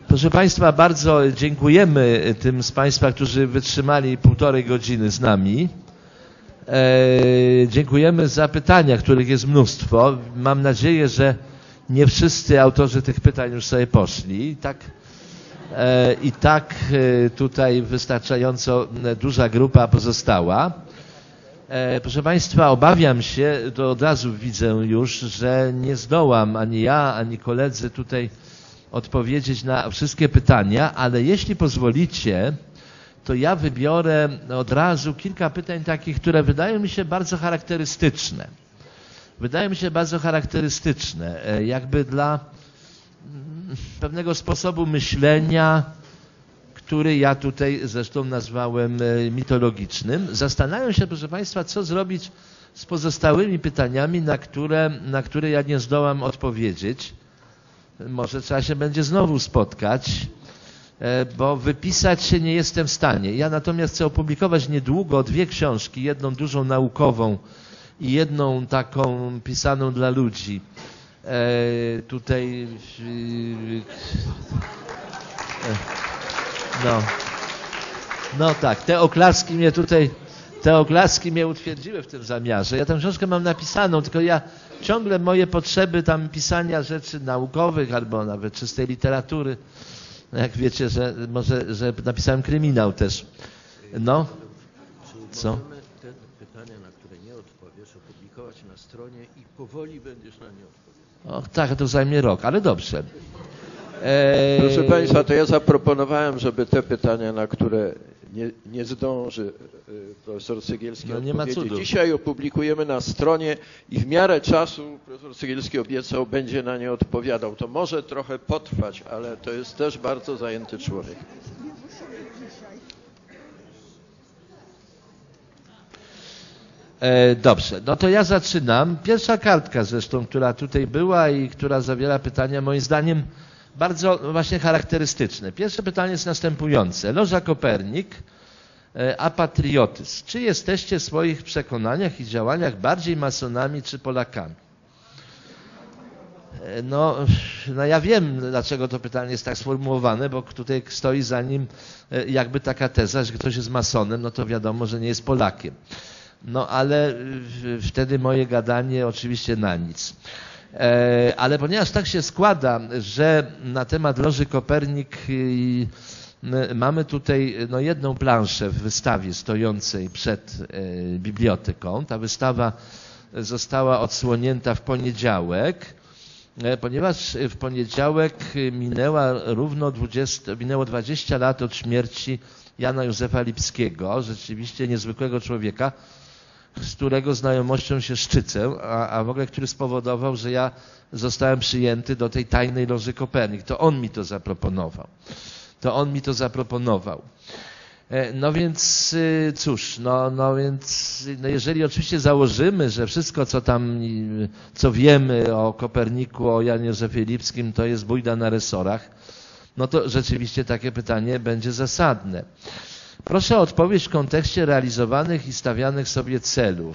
Proszę Państwa, bardzo dziękujemy tym z Państwa, którzy wytrzymali 1,5 godziny z nami. Dziękujemy za pytania, których jest mnóstwo. Mam nadzieję, że nie wszyscy autorzy tych pytań już sobie poszli. I tak tutaj wystarczająco duża grupa pozostała. Proszę Państwa, obawiam się, to od razu widzę już, że nie zdołam ani ja, ani koledzy tutaj odpowiedzieć na wszystkie pytania, ale jeśli pozwolicie, to ja wybiorę od razu kilka pytań takich, które wydają mi się bardzo charakterystyczne. Wydają mi się bardzo charakterystyczne, jakby dla pewnego sposobu myślenia, który ja tutaj zresztą nazwałem mitologicznym. Zastanawiam się, proszę Państwa, co zrobić z pozostałymi pytaniami, na które ja nie zdołam odpowiedzieć. Może trzeba się będzie znowu spotkać, bo wypisać się nie jestem w stanie. Ja natomiast chcę opublikować niedługo 2 książki, jedną dużą naukową i jedną taką pisaną dla ludzi. Tutaj no tak, te oklaski mnie utwierdziły w tym zamiarze. Ja tę książkę mam napisaną, tylko ja ciągle moje potrzeby tam pisania rzeczy naukowych albo nawet czystej literatury. Jak wiecie, że może, że napisałem kryminał też. No, co? Możemy te pytania, na które nie odpowiesz, opublikować na stronie i powoli będziesz na nie odpowiadał. Och, tak, to zajmie rok, ale dobrze. Proszę Państwa, to ja zaproponowałem, żeby te pytania, na które nie zdąży profesor Cegielski odpowiedzieć, dzisiaj opublikujemy na stronie i w miarę czasu profesor Cegielski obiecał, będzie na nie odpowiadał. To może trochę potrwać, ale to jest też bardzo zajęty człowiek. Dobrze, no to ja zaczynam. Pierwsza kartka zresztą, która tutaj była i która zawiera pytania moim zdaniem bardzo właśnie charakterystyczne. Pierwsze pytanie jest następujące. Loża Kopernik, apatriotyzm. Czy jesteście w swoich przekonaniach i działaniach bardziej masonami czy Polakami? No ja wiem, dlaczego to pytanie jest tak sformułowane, bo tutaj stoi za nim jakby taka teza, że ktoś jest masonem, no to wiadomo, że nie jest Polakiem. No ale wtedy moje gadanie oczywiście na nic. Ale ponieważ tak się składa, że na temat Loży Kopernik mamy tutaj no, jedną planszę w wystawie stojącej przed biblioteką. Ta wystawa została odsłonięta w poniedziałek, ponieważ w poniedziałek minęło 20 lat od śmierci Jana Józefa Lipskiego, rzeczywiście niezwykłego człowieka, z którego znajomością się szczycę, a w ogóle który spowodował, że ja zostałem przyjęty do tej tajnej Loży Kopernik. To on mi to zaproponował. No więc cóż, jeżeli oczywiście założymy, że wszystko co wiemy o Koperniku, o Janie Józefie Lipskim, to jest bójda na resorach, no to rzeczywiście takie pytanie będzie zasadne. Proszę o odpowiedź w kontekście realizowanych i stawianych sobie celów.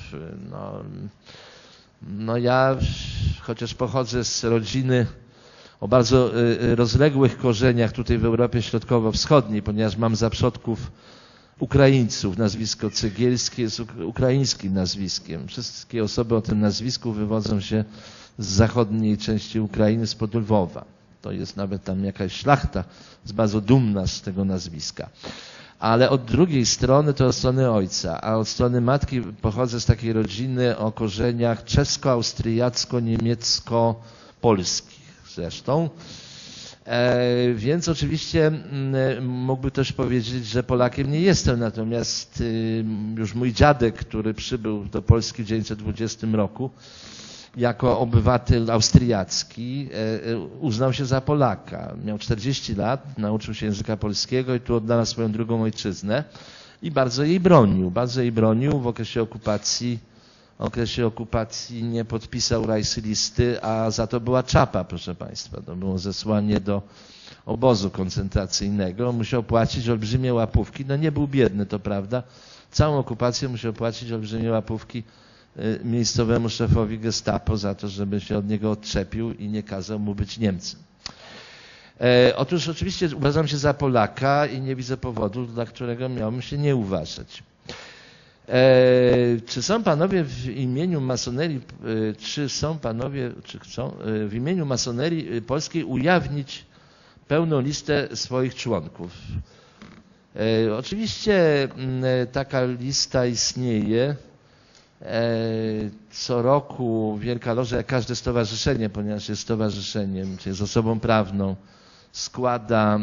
No ja, chociaż pochodzę z rodziny o bardzo rozległych korzeniach tutaj w Europie Środkowo-Wschodniej, ponieważ mam za przodków Ukraińców, nazwisko Cegielskie jest ukraińskim nazwiskiem. Wszystkie osoby o tym nazwisku wywodzą się z zachodniej części Ukrainy, spod Lwowa. To jest nawet tam jakaś szlachta, jest bardzo dumna z tego nazwiska. Ale od drugiej strony to od strony ojca, a od strony matki pochodzę z takiej rodziny o korzeniach czesko-austriacko-niemiecko-polskich zresztą. Więc oczywiście mógłby też powiedzieć, że Polakiem nie jestem, natomiast już mój dziadek, który przybył do Polski w 1920 roku, jako obywatel austriacki uznał się za Polaka. Miał 40 lat, nauczył się języka polskiego i tu odnalazł swoją drugą ojczyznę i bardzo jej bronił. W okresie okupacji nie podpisał rajslisty, a za to była czapa, proszę Państwa. To było zesłanie do obozu koncentracyjnego. Musiał płacić olbrzymie łapówki. No nie był biedny, to prawda. Całą okupację musiał płacić olbrzymie łapówki miejscowemu szefowi gestapo za to, żeby się od niego odczepił i nie kazał mu być Niemcem. Otóż oczywiście uważam się za Polaka i nie widzę powodu, dla którego miałbym się nie uważać. Czy są panowie w imieniu masonerii, czy chcą w imieniu masonerii polskiej ujawnić pełną listę swoich członków? Oczywiście taka lista istnieje. Co roku Wielka Loża, jak każde stowarzyszenie, ponieważ jest stowarzyszeniem, czy jest osobą prawną, składa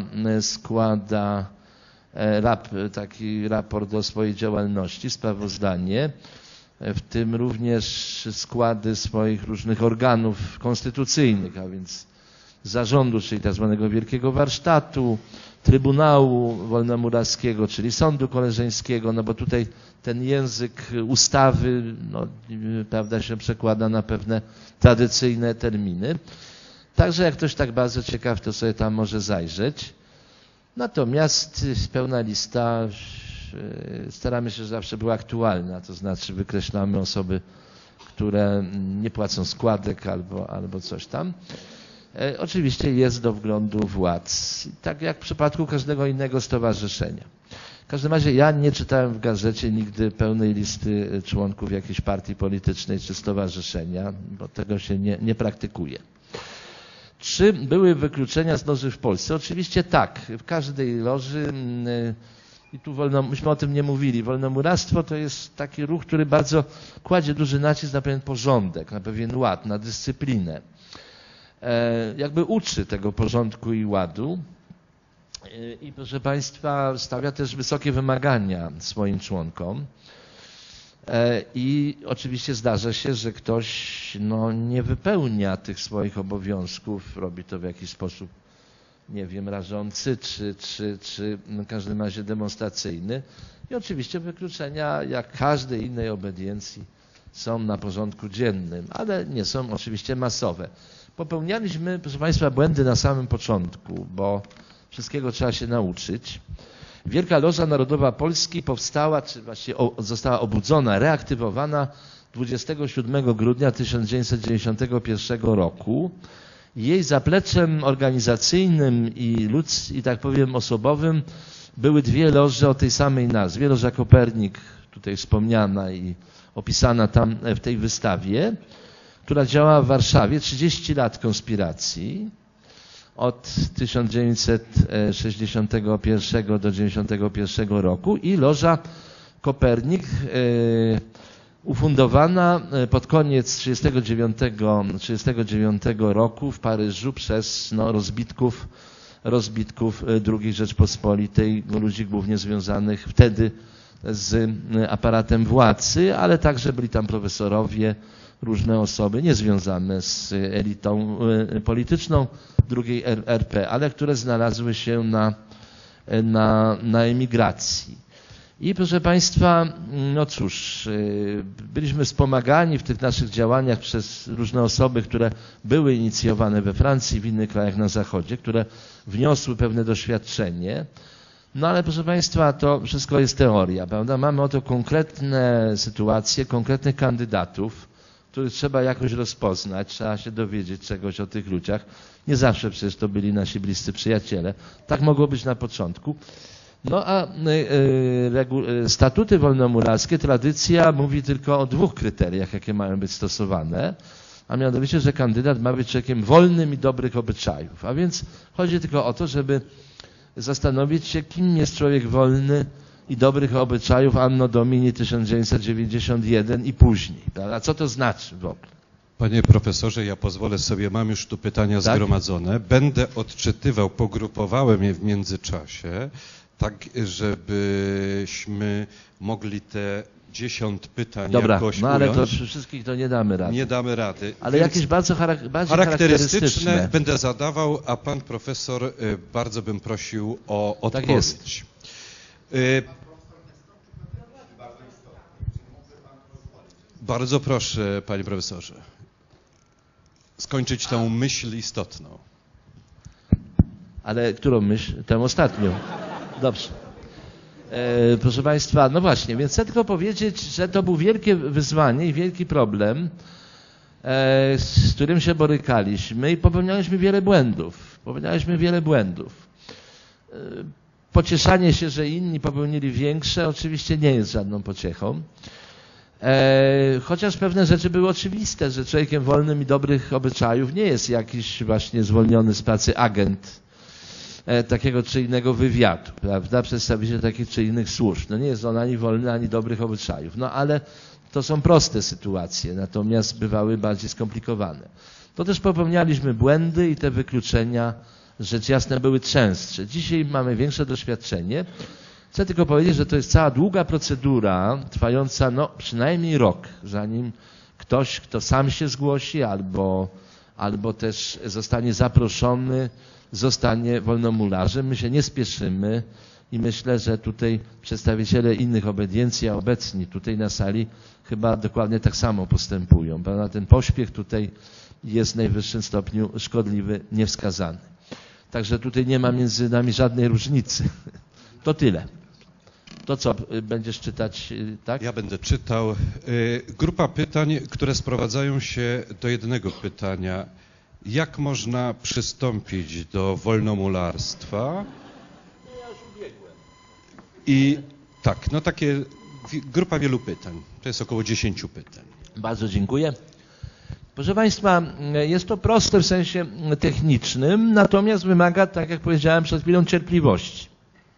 taki raport o swojej działalności, sprawozdanie, w tym również składy swoich różnych organów konstytucyjnych, a więc zarządu, czyli tak zwanego Wielkiego Warsztatu, Trybunału Wolnomuralskiego, czyli Sądu Koleżeńskiego, no bo tutaj ten język ustawy, no, prawda, się przekłada na pewne tradycyjne terminy. Także jak ktoś tak bardzo ciekaw, to sobie tam może zajrzeć. Natomiast pełna lista, staramy się, żeby zawsze była aktualna, to znaczy wykreślamy osoby, które nie płacą składek albo coś tam. Oczywiście jest do wglądu władz, tak jak w przypadku każdego innego stowarzyszenia. W każdym razie ja nie czytałem w gazecie nigdy pełnej listy członków jakiejś partii politycznej czy stowarzyszenia, bo tego się nie praktykuje. Czy były wykluczenia z loży w Polsce? Oczywiście tak. W każdej loży, i tu myśmy o tym nie mówili, wolnomurarstwo to jest taki ruch, który bardzo kładzie duży nacisk na pewien porządek, na pewien ład, na dyscyplinę. Jakby uczy tego porządku i ładu i proszę Państwa stawia też wysokie wymagania swoim członkom i oczywiście zdarza się, że ktoś nie wypełnia tych swoich obowiązków, robi to w jakiś sposób, nie wiem, rażący czy w każdym razie demonstracyjny i oczywiście wykluczenia jak każdej innej obediencji są na porządku dziennym, ale nie są oczywiście masowe. Popełnialiśmy, proszę Państwa, błędy na samym początku, bo wszystkiego trzeba się nauczyć. Wielka Loża Narodowa Polski powstała, czy właściwie została obudzona, reaktywowana 27 grudnia 1991 roku. Jej zapleczem organizacyjnym i tak powiem osobowym były dwie loże o tej samej nazwie. Loża Kopernik, tutaj wspomniana i opisana tam w tej wystawie, która działała w Warszawie, 30 lat konspiracji, od 1961 do 1991 roku i Loża Kopernik ufundowana pod koniec 1939 roku w Paryżu przez rozbitków II Rzeczpospolitej, ludzi głównie związanych wtedy z aparatem władzy, ale także byli tam profesorowie, różne osoby niezwiązane z elitą polityczną II RP, ale które znalazły się na emigracji. I proszę Państwa, no cóż, byliśmy wspomagani w tych naszych działaniach przez różne osoby, które były inicjowane we Francji, w innych krajach na Zachodzie, które wniosły pewne doświadczenie. No ale proszę Państwa, to wszystko jest teoria, prawda? Mamy oto konkretne sytuacje, konkretnych kandydatów, których trzeba jakoś rozpoznać, trzeba się dowiedzieć czegoś o tych ludziach. Nie zawsze przecież to byli nasi bliscy przyjaciele. Tak mogło być na początku. No a statuty wolnomurarskie, tradycja mówi tylko o dwóch kryteriach, jakie mają być stosowane, a mianowicie, że kandydat ma być człowiekiem wolnym i dobrych obyczajów. A więc chodzi tylko o to, żeby zastanowić się, kim jest człowiek wolny i dobrych obyczajów Anno Domini 1991 i później. A co to znaczy w ogóle? Panie profesorze, ja pozwolę sobie, mam już tu pytania zgromadzone. Będę odczytywał, pogrupowałem je w międzyczasie, tak żebyśmy mogli te 10 pytań jakoś no ale to przy wszystkich to nie damy rady. Nie damy rady. Ale jakieś bardziej charakterystyczne będę zadawał, a pan profesor bardzo bym prosił o odpowiedź. Tak jest. Bardzo proszę, panie profesorze, skończyć tę myśl istotną. Ale którą myśl? Tę ostatnią. Dobrze. Proszę Państwa, no właśnie, więc chcę tylko powiedzieć, że to było wielkie wyzwanie i wielki problem z którym się borykaliśmy i popełnialiśmy wiele błędów. Pocieszanie się, że inni popełnili większe, oczywiście nie jest żadną pociechą. Chociaż pewne rzeczy były oczywiste, że człowiekiem wolnym i dobrych obyczajów nie jest jakiś właśnie zwolniony z pracy agent takiego czy innego wywiadu, prawda, przedstawiciel takich czy innych służb. No nie jest on ani wolny, ani dobrych obyczajów. No ale to są proste sytuacje, natomiast bywały bardziej skomplikowane. To też popełnialiśmy błędy i te wykluczenia, rzecz jasna, były częstsze. Dzisiaj mamy większe doświadczenie. Chcę tylko powiedzieć, że to jest cała długa procedura, trwająca przynajmniej rok, zanim ktoś, kto sam się zgłosi albo też zostanie zaproszony, zostanie wolnomularzem. My się nie spieszymy i myślę, że tutaj przedstawiciele innych obediencji, a obecni tutaj na sali chyba dokładnie tak samo postępują. Prawda? Ten pośpiech tutaj jest w najwyższym stopniu szkodliwy, niewskazany. Także tutaj nie ma między nami żadnej różnicy. To tyle. To co, będziesz czytać, tak? Ja będę czytał. Grupa pytań, które sprowadzają się do jednego pytania. Jak można przystąpić do wolnomularstwa? I tak, grupa wielu pytań. To jest około 10 pytań. Bardzo dziękuję. Proszę Państwa, jest to proste w sensie technicznym, natomiast wymaga, tak jak powiedziałem przed chwilą, cierpliwości.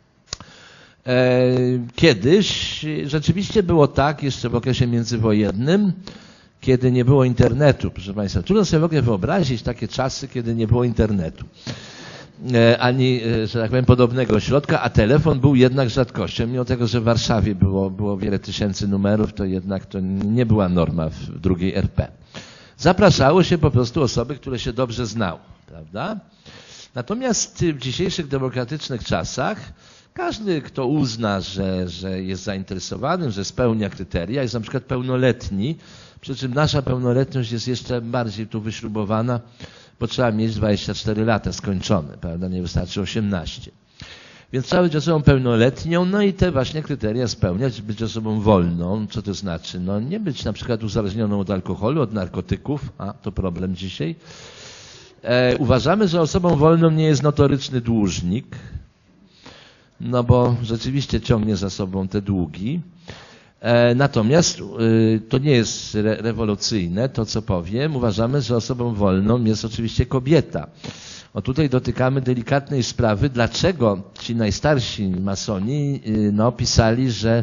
Kiedyś rzeczywiście było tak, jeszcze w okresie międzywojennym, kiedy nie było internetu, proszę Państwa. Trudno sobie w ogóle wyobrazić takie czasy, kiedy nie było internetu. Ani, że tak powiem, podobnego środka, a telefon był jednak rzadkością. Mimo tego, że w Warszawie było wiele tysięcy numerów, to jednak to nie była norma w drugiej RP. Zapraszało się po prostu osoby, które się dobrze znały, prawda? Natomiast w dzisiejszych demokratycznych czasach każdy, kto uzna, że jest zainteresowany, że spełnia kryteria, jest na przykład pełnoletni, przy czym nasza pełnoletność jest jeszcze bardziej tu wyśrubowana, bo trzeba mieć 24 lata skończone, prawda? Nie wystarczy 18. Więc trzeba być osobą pełnoletnią, no i te właśnie kryteria spełniać, być osobą wolną. Co to znaczy? No nie być na przykład uzależnioną od alkoholu, od narkotyków, a to problem dzisiaj. Uważamy, że osobą wolną nie jest notoryczny dłużnik, no bo rzeczywiście ciągnie za sobą te długi. Natomiast to nie jest rewolucyjne, to co powiem. Uważamy, że osobą wolną jest oczywiście kobieta. Tutaj dotykamy delikatnej sprawy, dlaczego ci najstarsi masoni pisali, że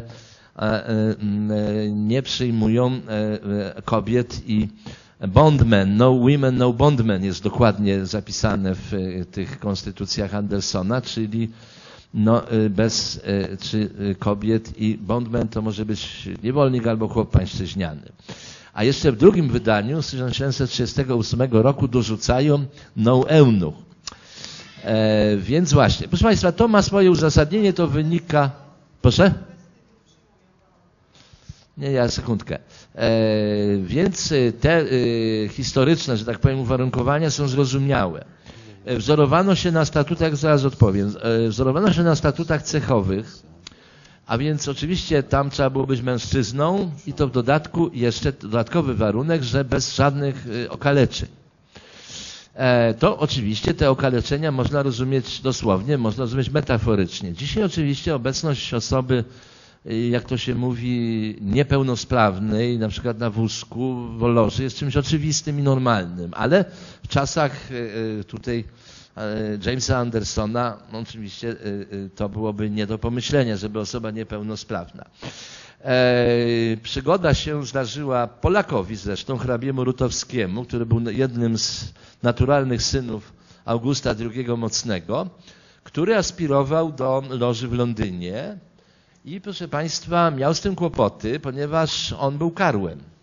nie przyjmują kobiet i bondmen, no women, no bondmen jest dokładnie zapisane w tych konstytucjach Andersona, czyli bez kobiet i bondmen to może być niewolnik albo chłop pańszczyźniany. A jeszcze w drugim wydaniu z 1738 roku dorzucają no eunuch. Więc właśnie, proszę Państwa, to ma swoje uzasadnienie, to wynika... Proszę? Nie, sekundkę. Więc te historyczne, że tak powiem, uwarunkowania są zrozumiałe. Wzorowano się na statutach, zaraz odpowiem, wzorowano się na statutach cechowych, a więc oczywiście tam trzeba było być mężczyzną i to w dodatku jeszcze dodatkowy warunek, że bez żadnych okaleczeń. To oczywiście te okaleczenia można rozumieć dosłownie, można rozumieć metaforycznie. Dzisiaj oczywiście obecność osoby, jak to się mówi, niepełnosprawnej, na przykład na wózku, w loży, jest czymś oczywistym i normalnym, ale w czasach tutaj Jamesa Andersona oczywiście to byłoby nie do pomyślenia, żeby osoba niepełnosprawna. Przygoda się zdarzyła Polakowi zresztą, hrabiemu Rutowskiemu, który był jednym z naturalnych synów Augusta II Mocnego, który aspirował do loży w Londynie i proszę Państwa miał z tym kłopoty, ponieważ on był karłem.